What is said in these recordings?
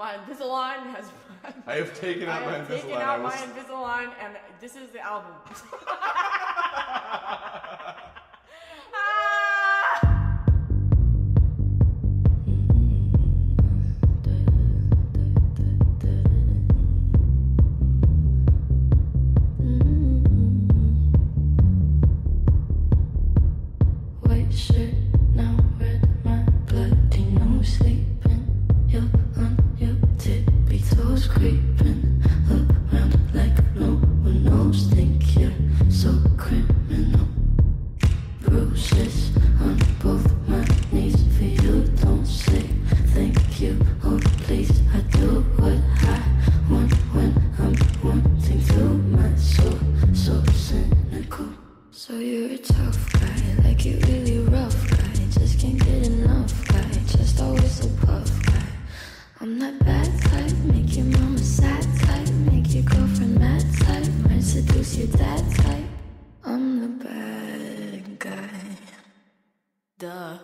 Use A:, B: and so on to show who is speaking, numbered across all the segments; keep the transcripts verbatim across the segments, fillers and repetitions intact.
A: my Invisalign has...
B: I have taken out
A: I
B: my
A: have
B: Invisalign.
A: taken out
B: I
A: my
B: was...
A: Invisalign, and this is the album.
C: White shirt, now red, my bloody nose sleeping. You're on your tippy toes, creeping around like no one knows. Think you're so criminal. Bruises on both my knees for you. Don't say thank you, oh please. I do what I want when I'm wanting to. My soul so cynical. So you're a tough guy, like you really rough guy. Just can't get enough guy, just always so puff guy. I'm that bad type, make your mama sad type, make your girlfriend mad type, might seduce your dad type. I'm the bad guy. Duh.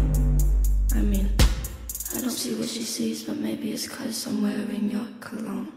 C: I'm wearing your cologne.